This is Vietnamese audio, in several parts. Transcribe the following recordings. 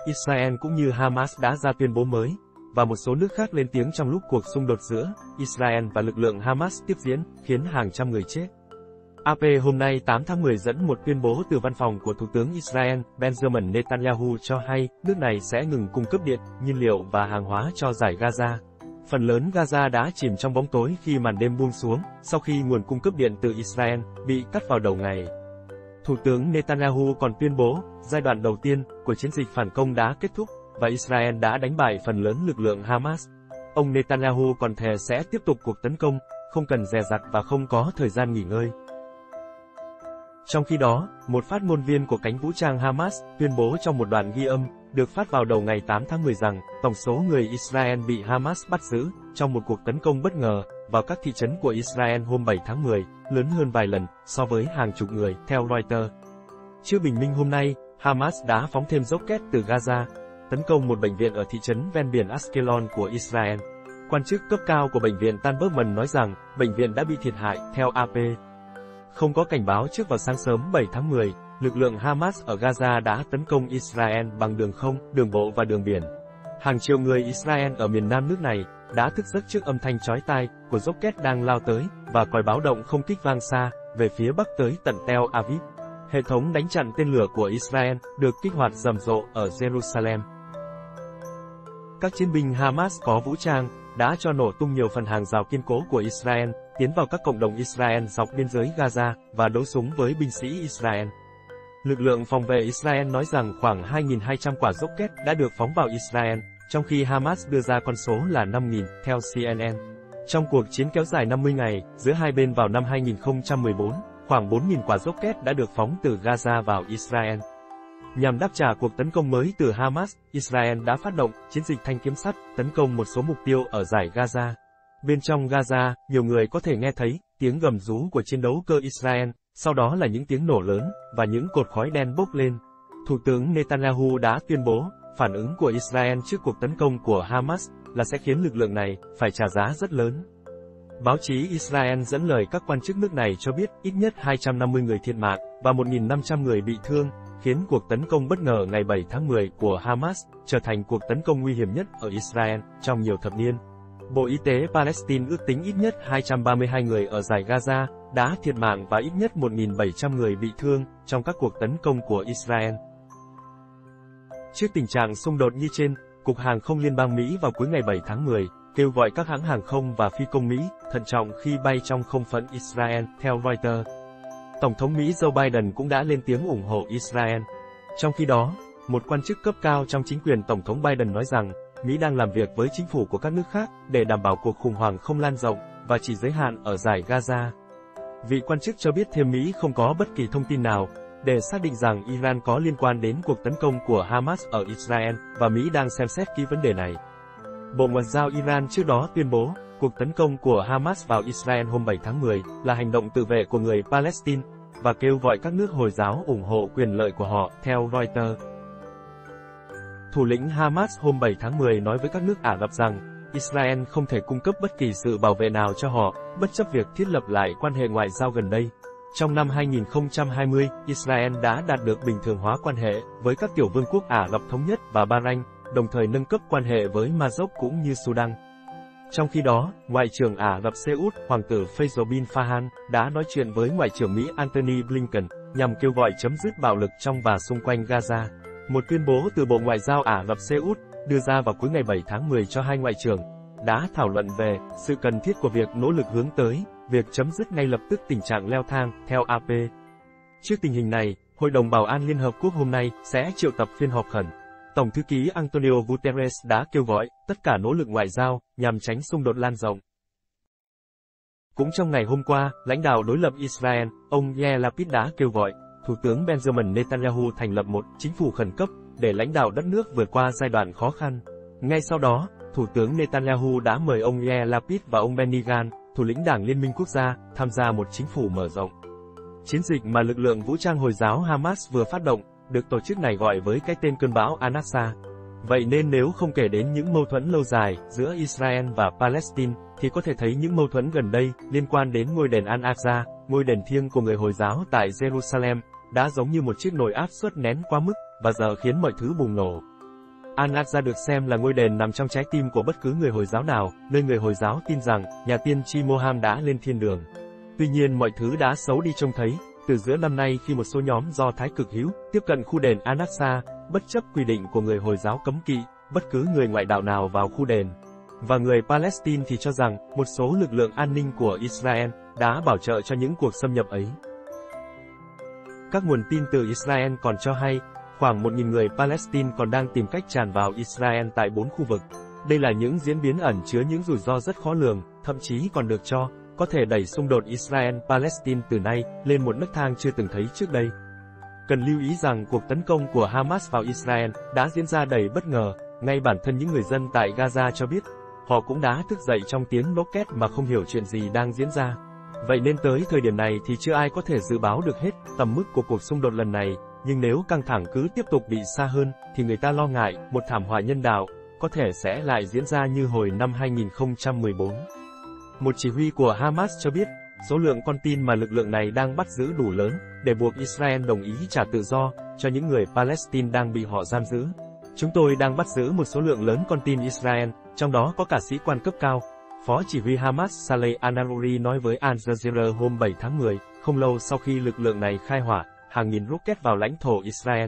Israel cũng như Hamas đã ra tuyên bố mới, và một số nước khác lên tiếng trong lúc cuộc xung đột giữa Israel và lực lượng Hamas tiếp diễn, khiến hàng trăm người chết. AP hôm nay 8 tháng 10 dẫn một tuyên bố từ văn phòng của Thủ tướng Israel, Benjamin Netanyahu cho hay, nước này sẽ ngừng cung cấp điện, nhiên liệu và hàng hóa cho giải Gaza. Phần lớn Gaza đã chìm trong bóng tối khi màn đêm buông xuống, sau khi nguồn cung cấp điện từ Israel bị cắt vào đầu ngày. Thủ tướng Netanyahu còn tuyên bố, giai đoạn đầu tiên của chiến dịch phản công đã kết thúc, và Israel đã đánh bại phần lớn lực lượng Hamas. Ông Netanyahu còn thề sẽ tiếp tục cuộc tấn công, không cần dè dặt và không có thời gian nghỉ ngơi. Trong khi đó, một phát ngôn viên của cánh vũ trang Hamas tuyên bố trong một đoạn ghi âm, được phát vào đầu ngày 8 tháng 10 rằng, tổng số người Israel bị Hamas bắt giữ, trong một cuộc tấn công bất ngờ, vào các thị trấn của Israel hôm 7 tháng 10, lớn hơn vài lần, so với hàng chục người, theo Reuters. Trước bình minh hôm nay, Hamas đã phóng thêm rocket từ Gaza, tấn công một bệnh viện ở thị trấn ven biển Ashkelon của Israel. Quan chức cấp cao của bệnh viện Tan Bergman nói rằng, bệnh viện đã bị thiệt hại, theo AP. Không có cảnh báo trước vào sáng sớm 7 tháng 10, lực lượng Hamas ở Gaza đã tấn công Israel bằng đường không, đường bộ và đường biển. Hàng triệu người Israel ở miền nam nước này đã thức giấc trước âm thanh chói tai của rocket đang lao tới, và còi báo động không kích vang xa, về phía bắc tới tận Tel Aviv. Hệ thống đánh chặn tên lửa của Israel được kích hoạt rầm rộ ở Jerusalem. Các chiến binh Hamas có vũ trang đã cho nổ tung nhiều phần hàng rào kiên cố của Israel, tiến vào các cộng đồng Israel dọc biên giới Gaza, và đấu súng với binh sĩ Israel. Lực lượng phòng vệ Israel nói rằng khoảng 2.200 quả rocket đã được phóng vào Israel, trong khi Hamas đưa ra con số là 5.000, theo CNN. Trong cuộc chiến kéo dài 50 ngày, giữa hai bên vào năm 2014, khoảng 4.000 quả rocket đã được phóng từ Gaza vào Israel. Nhằm đáp trả cuộc tấn công mới từ Hamas, Israel đã phát động chiến dịch thanh kiếm sắt, tấn công một số mục tiêu ở dải Gaza. Bên trong Gaza, nhiều người có thể nghe thấy tiếng gầm rú của chiến đấu cơ Israel, sau đó là những tiếng nổ lớn, và những cột khói đen bốc lên. Thủ tướng Netanyahu đã tuyên bố, phản ứng của Israel trước cuộc tấn công của Hamas là sẽ khiến lực lượng này phải trả giá rất lớn. Báo chí Israel dẫn lời các quan chức nước này cho biết ít nhất 250 người thiệt mạng và 1.500 người bị thương, khiến cuộc tấn công bất ngờ ngày 7 tháng 10 của Hamas trở thành cuộc tấn công nguy hiểm nhất ở Israel trong nhiều thập niên. Bộ Y tế Palestine ước tính ít nhất 232 người ở dải Gaza đã thiệt mạng và ít nhất 1.700 người bị thương trong các cuộc tấn công của Israel. Trước tình trạng xung đột như trên, Cục Hàng không Liên bang Mỹ vào cuối ngày 7 tháng 10 kêu gọi các hãng hàng không và phi công Mỹ thận trọng khi bay trong không phận Israel, theo Reuters. Tổng thống Mỹ Joe Biden cũng đã lên tiếng ủng hộ Israel. Trong khi đó, một quan chức cấp cao trong chính quyền Tổng thống Biden nói rằng, Mỹ đang làm việc với chính phủ của các nước khác để đảm bảo cuộc khủng hoảng không lan rộng và chỉ giới hạn ở dải Gaza. Vị quan chức cho biết thêm Mỹ không có bất kỳ thông tin nào để xác định rằng Iran có liên quan đến cuộc tấn công của Hamas ở Israel, và Mỹ đang xem xét kỹ vấn đề này. Bộ Ngoại giao Iran trước đó tuyên bố, cuộc tấn công của Hamas vào Israel hôm 7 tháng 10 là hành động tự vệ của người Palestine, và kêu gọi các nước Hồi giáo ủng hộ quyền lợi của họ, theo Reuters. Thủ lĩnh Hamas hôm 7 tháng 10 nói với các nước Ả Rập rằng, Israel không thể cung cấp bất kỳ sự bảo vệ nào cho họ, bất chấp việc thiết lập lại quan hệ ngoại giao gần đây. Trong năm 2020, Israel đã đạt được bình thường hóa quan hệ với các tiểu vương quốc Ả Rập Thống Nhất và Bahrain, đồng thời nâng cấp quan hệ với Maroc cũng như Sudan. Trong khi đó, Ngoại trưởng Ả Rập Xê Út, Hoàng tử Faisal bin Farhan, đã nói chuyện với Ngoại trưởng Mỹ Antony Blinken, nhằm kêu gọi chấm dứt bạo lực trong và xung quanh Gaza. Một tuyên bố từ Bộ Ngoại giao Ả Rập Xê Út, đưa ra vào cuối ngày 7 tháng 10 cho hai ngoại trưởng, đã thảo luận về sự cần thiết của việc nỗ lực hướng tới việc chấm dứt ngay lập tức tình trạng leo thang, theo AP. Trước tình hình này, Hội đồng Bảo an Liên Hợp Quốc hôm nay sẽ triệu tập phiên họp khẩn. Tổng thư ký Antonio Guterres đã kêu gọi tất cả nỗ lực ngoại giao nhằm tránh xung đột lan rộng. Cũng trong ngày hôm qua, lãnh đạo đối lập Israel, ông Yair Lapid đã kêu gọi Thủ tướng Benjamin Netanyahu thành lập một chính phủ khẩn cấp để lãnh đạo đất nước vượt qua giai đoạn khó khăn. Ngay sau đó, Thủ tướng Netanyahu đã mời ông Yair Lapid và ông Benny Gantz, thủ lĩnh Đảng Liên minh Quốc gia, tham gia một chính phủ mở rộng. Chiến dịch mà lực lượng vũ trang Hồi giáo Hamas vừa phát động, được tổ chức này gọi với cái tên cơn bão Al-Aqsa. Vậy nên nếu không kể đến những mâu thuẫn lâu dài giữa Israel và Palestine, thì có thể thấy những mâu thuẫn gần đây liên quan đến ngôi đền Al-Aqsa, ngôi đền thiêng của người Hồi giáo tại Jerusalem, đã giống như một chiếc nồi áp suất nén quá mức, và giờ khiến mọi thứ bùng nổ. Al-Aqsa được xem là ngôi đền nằm trong trái tim của bất cứ người Hồi giáo nào, nơi người Hồi giáo tin rằng, nhà tiên tri Mohammed đã lên thiên đường. Tuy nhiên mọi thứ đã xấu đi trông thấy, từ giữa năm nay khi một số nhóm Do Thái cực hữu tiếp cận khu đền Al-Aqsa, bất chấp quy định của người Hồi giáo cấm kỵ, bất cứ người ngoại đạo nào vào khu đền. Và người Palestine thì cho rằng, một số lực lượng an ninh của Israel đã bảo trợ cho những cuộc xâm nhập ấy. Các nguồn tin từ Israel còn cho hay, khoảng 1.000 người Palestine còn đang tìm cách tràn vào Israel tại 4 khu vực. Đây là những diễn biến ẩn chứa những rủi ro rất khó lường, thậm chí còn được cho có thể đẩy xung đột Israel-Palestine từ nay lên một nấc thang chưa từng thấy trước đây. Cần lưu ý rằng cuộc tấn công của Hamas vào Israel đã diễn ra đầy bất ngờ, ngay bản thân những người dân tại Gaza cho biết, họ cũng đã thức dậy trong tiếng rocket mà không hiểu chuyện gì đang diễn ra. Vậy nên tới thời điểm này thì chưa ai có thể dự báo được hết tầm mức của cuộc xung đột lần này, nhưng nếu căng thẳng cứ tiếp tục bị xa hơn, thì người ta lo ngại một thảm họa nhân đạo có thể sẽ lại diễn ra như hồi năm 2014. Một chỉ huy của Hamas cho biết, số lượng con tin mà lực lượng này đang bắt giữ đủ lớn để buộc Israel đồng ý trả tự do cho những người Palestine đang bị họ giam giữ. Chúng tôi đang bắt giữ một số lượng lớn con tin Israel, trong đó có cả sĩ quan cấp cao. Phó chỉ huy Hamas Saleh al-Aruri nói với Al Jazeera hôm 7 tháng 10, không lâu sau khi lực lượng này khai hỏa hàng nghìn rocket vào lãnh thổ Israel.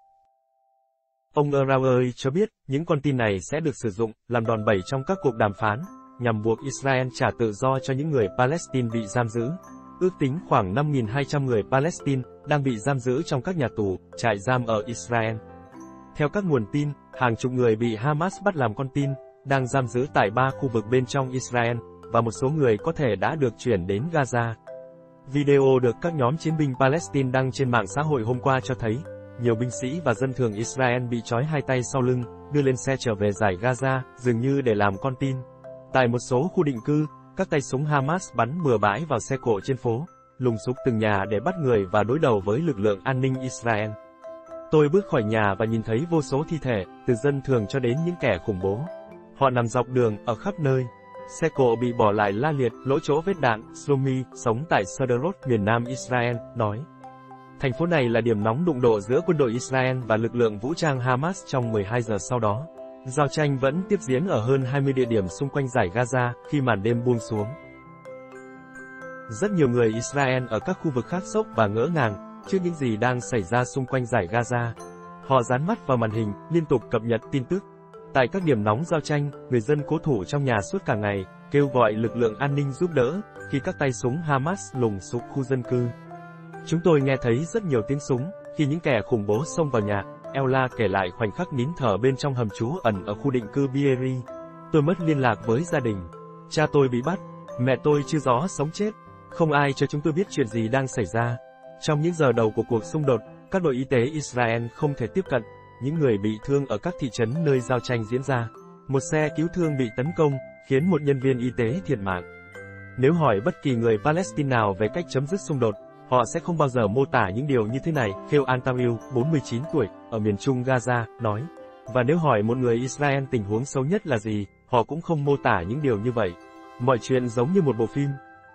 Ông Aruri cho biết, những con tin này sẽ được sử dụng làm đòn bẩy trong các cuộc đàm phán, nhằm buộc Israel trả tự do cho những người Palestine bị giam giữ. Ước tính khoảng 5.200 người Palestine đang bị giam giữ trong các nhà tù, trại giam ở Israel. Theo các nguồn tin, hàng chục người bị Hamas bắt làm con tin, đang giam giữ tại 3 khu vực bên trong Israel, và một số người có thể đã được chuyển đến Gaza. Video được các nhóm chiến binh Palestine đăng trên mạng xã hội hôm qua cho thấy, nhiều binh sĩ và dân thường Israel bị trói hai tay sau lưng, đưa lên xe trở về giải Gaza, dường như để làm con tin. Tại một số khu định cư, các tay súng Hamas bắn bừa bãi vào xe cộ trên phố, lùng sục từng nhà để bắt người và đối đầu với lực lượng an ninh Israel. Tôi bước khỏi nhà và nhìn thấy vô số thi thể, từ dân thường cho đến những kẻ khủng bố. Họ nằm dọc đường, ở khắp nơi. Xe cộ bị bỏ lại la liệt, lỗ chỗ vết đạn. Shlomi, sống tại Sderot, miền nam Israel, nói. Thành phố này là điểm nóng đụng độ giữa quân đội Israel và lực lượng vũ trang Hamas trong 12 giờ sau đó. Giao tranh vẫn tiếp diễn ở hơn 20 địa điểm xung quanh giải Gaza khi màn đêm buông xuống. Rất nhiều người Israel ở các khu vực khác sốc và ngỡ ngàng trước những gì đang xảy ra xung quanh giải Gaza. Họ dán mắt vào màn hình, liên tục cập nhật tin tức. Tại các điểm nóng giao tranh, người dân cố thủ trong nhà suốt cả ngày, kêu gọi lực lượng an ninh giúp đỡ, khi các tay súng Hamas lùng sục khu dân cư. Chúng tôi nghe thấy rất nhiều tiếng súng, khi những kẻ khủng bố xông vào nhà. Ella kể lại khoảnh khắc nín thở bên trong hầm trú ẩn ở khu định cư Be'eri. Tôi mất liên lạc với gia đình. Cha tôi bị bắt, mẹ tôi chưa rõ sống chết. Không ai cho chúng tôi biết chuyện gì đang xảy ra. Trong những giờ đầu của cuộc xung đột, các đội y tế Israel không thể tiếp cận những người bị thương ở các thị trấn nơi giao tranh diễn ra. Một xe cứu thương bị tấn công, khiến một nhân viên y tế thiệt mạng. Nếu hỏi bất kỳ người Palestine nào về cách chấm dứt xung đột, họ sẽ không bao giờ mô tả những điều như thế này, Khêu Antawil, 49 tuổi, ở miền trung Gaza, nói. Và nếu hỏi một người Israel tình huống xấu nhất là gì, họ cũng không mô tả những điều như vậy. Mọi chuyện giống như một bộ phim.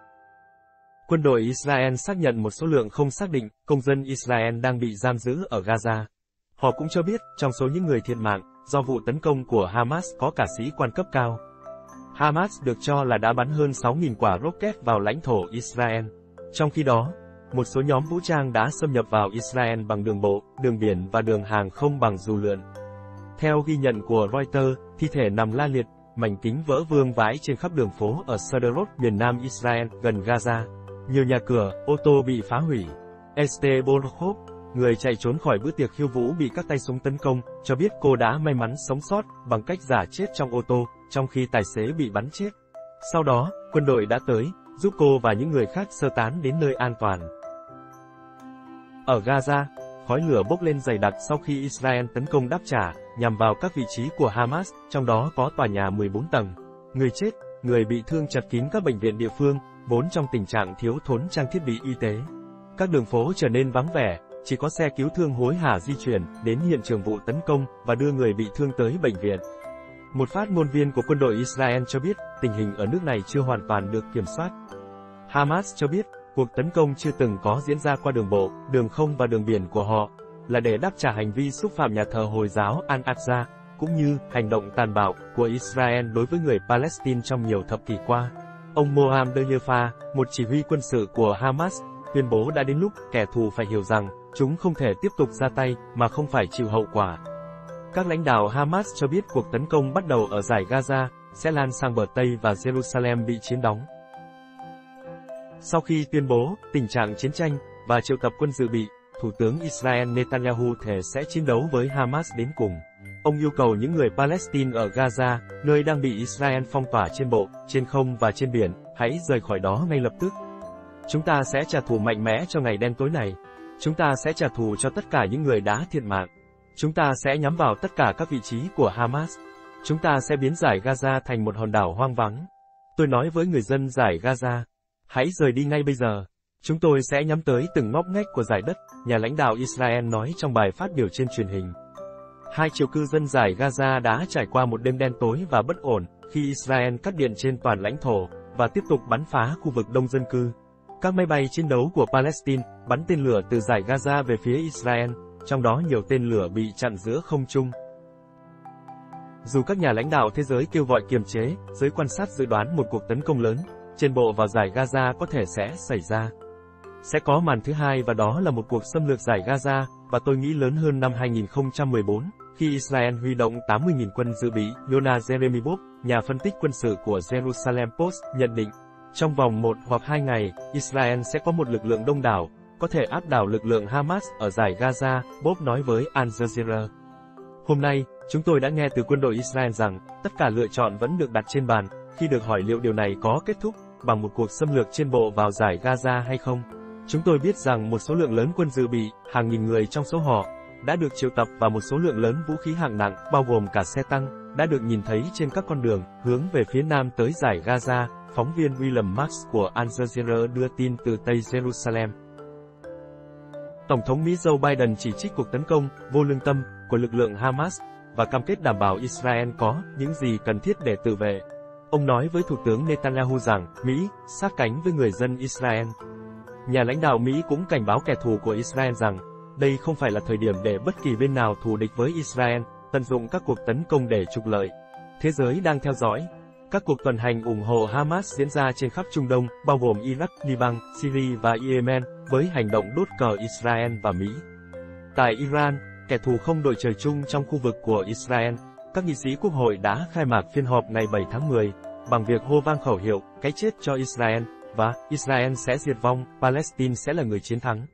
Quân đội Israel xác nhận một số lượng không xác định công dân Israel đang bị giam giữ ở Gaza. Họ cũng cho biết, trong số những người thiệt mạng, do vụ tấn công của Hamas có cả sĩ quan cấp cao. Hamas được cho là đã bắn hơn 6.000 quả rocket vào lãnh thổ Israel. Trong khi đó, một số nhóm vũ trang đã xâm nhập vào Israel bằng đường bộ, đường biển và đường hàng không bằng dù lượn. Theo ghi nhận của Reuters, thi thể nằm la liệt, mảnh kính vỡ vương vãi trên khắp đường phố ở Sderot, miền nam Israel, gần Gaza. Nhiều nhà cửa, ô tô bị phá hủy. Esther Borchov, người chạy trốn khỏi bữa tiệc khiêu vũ bị các tay súng tấn công, cho biết cô đã may mắn sống sót bằng cách giả chết trong ô tô, trong khi tài xế bị bắn chết. Sau đó, quân đội đã tới, giúp cô và những người khác sơ tán đến nơi an toàn. Ở Gaza, khói lửa bốc lên dày đặc sau khi Israel tấn công đáp trả, nhằm vào các vị trí của Hamas, trong đó có tòa nhà 14 tầng. Người chết, người bị thương chật kín các bệnh viện địa phương, vốn trong tình trạng thiếu thốn trang thiết bị y tế. Các đường phố trở nên vắng vẻ, chỉ có xe cứu thương hối hả di chuyển đến hiện trường vụ tấn công và đưa người bị thương tới bệnh viện. Một phát ngôn viên của quân đội Israel cho biết, tình hình ở nước này chưa hoàn toàn được kiểm soát. Hamas cho biết, cuộc tấn công chưa từng có diễn ra qua đường bộ, đường không và đường biển của họ, là để đáp trả hành vi xúc phạm nhà thờ Hồi giáo Al-Aqsa, cũng như hành động tàn bạo của Israel đối với người Palestine trong nhiều thập kỷ qua. Ông Mohammad Yafa, một chỉ huy quân sự của Hamas, tuyên bố đã đến lúc kẻ thù phải hiểu rằng chúng không thể tiếp tục ra tay mà không phải chịu hậu quả. Các lãnh đạo Hamas cho biết cuộc tấn công bắt đầu ở dải Gaza, sẽ lan sang bờ Tây và Jerusalem bị chiếm đóng. Sau khi tuyên bố tình trạng chiến tranh và triệu tập quân dự bị, Thủ tướng Israel Netanyahu thề sẽ chiến đấu với Hamas đến cùng. Ông yêu cầu những người Palestine ở Gaza, nơi đang bị Israel phong tỏa trên bộ, trên không và trên biển, hãy rời khỏi đó ngay lập tức. Chúng ta sẽ trả thù mạnh mẽ cho ngày đen tối này. Chúng ta sẽ trả thù cho tất cả những người đã thiệt mạng. Chúng ta sẽ nhắm vào tất cả các vị trí của Hamas. Chúng ta sẽ biến dải Gaza thành một hòn đảo hoang vắng. Tôi nói với người dân dải Gaza, hãy rời đi ngay bây giờ. Chúng tôi sẽ nhắm tới từng ngóc ngách của dải đất, nhà lãnh đạo Israel nói trong bài phát biểu trên truyền hình. 2 triệu cư dân dải Gaza đã trải qua một đêm đen tối và bất ổn, khi Israel cắt điện trên toàn lãnh thổ, và tiếp tục bắn phá khu vực đông dân cư. Các máy bay chiến đấu của Palestine bắn tên lửa từ dải Gaza về phía Israel, trong đó nhiều tên lửa bị chặn giữa không trung. Dù các nhà lãnh đạo thế giới kêu gọi kiềm chế, giới quan sát dự đoán một cuộc tấn công lớn trên bộ vào dải Gaza có thể sẽ xảy ra. Sẽ có màn thứ hai và đó là một cuộc xâm lược dải Gaza, và tôi nghĩ lớn hơn năm 2014, khi Israel huy động 80.000 quân dự bị. Yona Jeremibov, nhà phân tích quân sự của Jerusalem Post, nhận định, trong vòng 1 hoặc 2 ngày, Israel sẽ có một lực lượng đông đảo, có thể áp đảo lực lượng Hamas ở dải Gaza, Bob nói với Al Jazeera. Hôm nay, chúng tôi đã nghe từ quân đội Israel rằng, tất cả lựa chọn vẫn được đặt trên bàn, khi được hỏi liệu điều này có kết thúc bằng một cuộc xâm lược trên bộ vào dải Gaza hay không. Chúng tôi biết rằng một số lượng lớn quân dự bị, hàng nghìn người trong số họ, đã được triệu tập và một số lượng lớn vũ khí hạng nặng, bao gồm cả xe tăng, đã được nhìn thấy trên các con đường, hướng về phía nam tới dải Gaza, phóng viên William Marks của Al Jazeera đưa tin từ Tây Jerusalem. Tổng thống Mỹ Joe Biden chỉ trích cuộc tấn công, vô lương tâm, của lực lượng Hamas, và cam kết đảm bảo Israel có những gì cần thiết để tự vệ. Ông nói với Thủ tướng Netanyahu rằng, Mỹ, sát cánh với người dân Israel. Nhà lãnh đạo Mỹ cũng cảnh báo kẻ thù của Israel rằng, đây không phải là thời điểm để bất kỳ bên nào thù địch với Israel, tận dụng các cuộc tấn công để trục lợi. Thế giới đang theo dõi. Các cuộc tuần hành ủng hộ Hamas diễn ra trên khắp Trung Đông, bao gồm Iraq, Liban, Syria và Yemen, với hành động đốt cờ Israel và Mỹ. Tại Iran, kẻ thù không đội trời chung trong khu vực của Israel, các nghị sĩ quốc hội đã khai mạc phiên họp ngày 7 tháng 10, bằng việc hô vang khẩu hiệu, cái chết cho Israel, và Israel sẽ diệt vong, Palestine sẽ là người chiến thắng.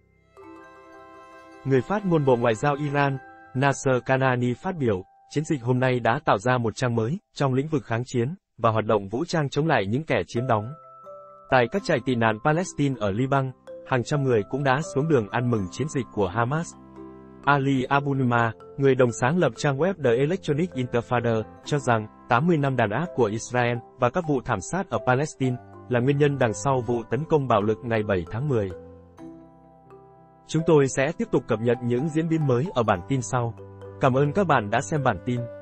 Người phát ngôn Bộ Ngoại giao Iran, Nasser Kanani phát biểu, chiến dịch hôm nay đã tạo ra một trang mới trong lĩnh vực kháng chiến và hoạt động vũ trang chống lại những kẻ chiếm đóng. Tại các trại tị nạn Palestine ở Liban, hàng trăm người cũng đã xuống đường ăn mừng chiến dịch của Hamas. Ali Abunima, người đồng sáng lập trang web The Electronic Intifada, cho rằng 80 năm đàn áp của Israel và các vụ thảm sát ở Palestine là nguyên nhân đằng sau vụ tấn công bạo lực ngày 7 tháng 10. Chúng tôi sẽ tiếp tục cập nhật những diễn biến mới ở bản tin sau. Cảm ơn các bạn đã xem bản tin.